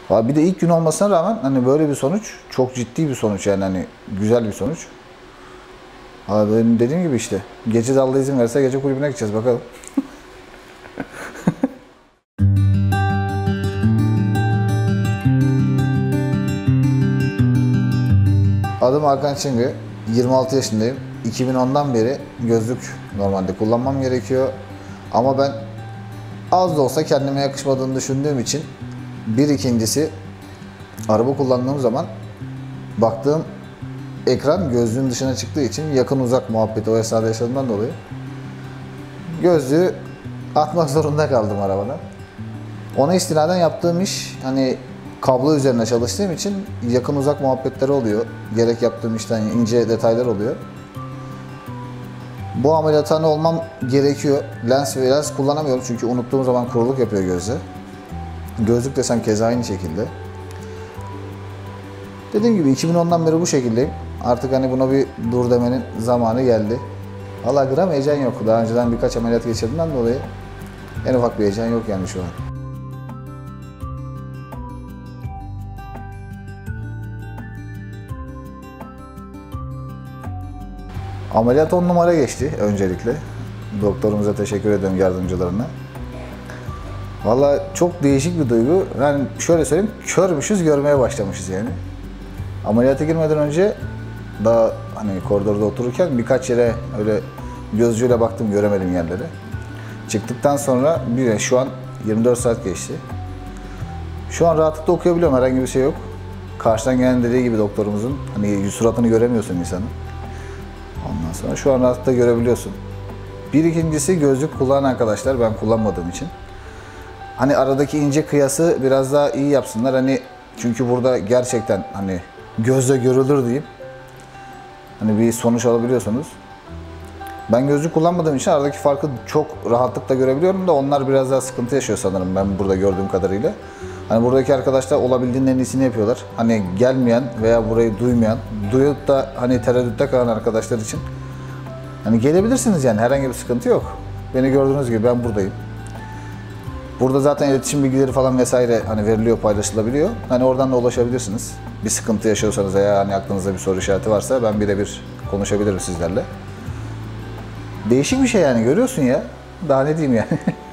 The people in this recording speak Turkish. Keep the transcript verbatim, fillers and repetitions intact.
Abi bir de ilk gün olmasına rağmen hani böyle bir sonuç, çok ciddi bir sonuç yani, hani güzel bir sonuç. Abi benim dediğim gibi işte, gece de Allah izin verirse gece kulübüne gideceğiz bakalım. Adım Hakan Çıngı, yirmi altı yaşındayım. iki bin ondan beri gözlük normalde kullanmam gerekiyor. Ama ben az da olsa kendime yakışmadığını düşündüğüm için, bir ikincisi araba kullandığım zaman baktığım ekran gözlüğün dışına çıktığı için, yakın uzak muhabbeti o esnada yaşadığımdan dolayı gözlüğü atmak zorunda kaldım arabadan. Ona istinaden yaptığım iş, hani kablo üzerine çalıştığım için yakın uzak muhabbetleri oluyor. Gerek yaptığım işten ince detaylar oluyor. Bu ameliyathane olmam gerekiyor. Lens ve lens kullanamıyorum çünkü unuttuğum zaman kuruluk yapıyor gözde. Gözlük desem keza aynı şekilde. Dediğim gibi iki bin ondan beri bu şekildeyim. Artık hani buna bir dur demenin zamanı geldi. Valla gram heyecan yok. Daha önceden birkaç ameliyat geçirdiğimden dolayı en ufak bir heyecan yok yani şu an. Ameliyat on numara geçti öncelikle. Doktorumuza teşekkür ediyorum, yardımcılarına. Valla çok değişik bir duygu. Yani şöyle söyleyeyim, körmüşüz, görmeye başlamışız yani. Ameliyata girmeden önce daha hani koridorda otururken birkaç yere öyle gözcüyle baktım, göremedim yerleri. Çıktıktan sonra bir şu an yirmi dört saat geçti. Şu an rahatlıkla okuyabiliyorum, herhangi bir şey yok. Karşıdan gelen dediği gibi doktorumuzun, hani suratını göremiyorsun insanın. Ondan sonra şu an rahatlıkla görebiliyorsun. Bir ikincisi gözlük kullanan arkadaşlar, ben kullanmadığım için, hani aradaki ince kıyası biraz daha iyi yapsınlar. Hani çünkü burada gerçekten hani gözle görülür diyeyim, hani bir sonuç alabiliyorsunuz. Ben gözlük kullanmadığım için aradaki farkı çok rahatlıkla görebiliyorum da onlar biraz daha sıkıntı yaşıyor sanırım ben burada gördüğüm kadarıyla. Hani buradaki arkadaşlar olabildiğinin en iyisini yapıyorlar. Hani gelmeyen veya burayı duymayan, duyup da hani tereddütte kalan arkadaşlar için hani gelebilirsiniz yani, herhangi bir sıkıntı yok. Beni gördüğünüz gibi ben buradayım. Burada zaten iletişim bilgileri falan vesaire hani veriliyor, paylaşılabiliyor. Hani oradan da ulaşabilirsiniz. Bir sıkıntı yaşıyorsanız veya hani aklınızda bir soru işareti varsa ben birebir konuşabilirim sizlerle. Değişik bir şey yani, görüyorsun ya. Daha ne diyeyim yani.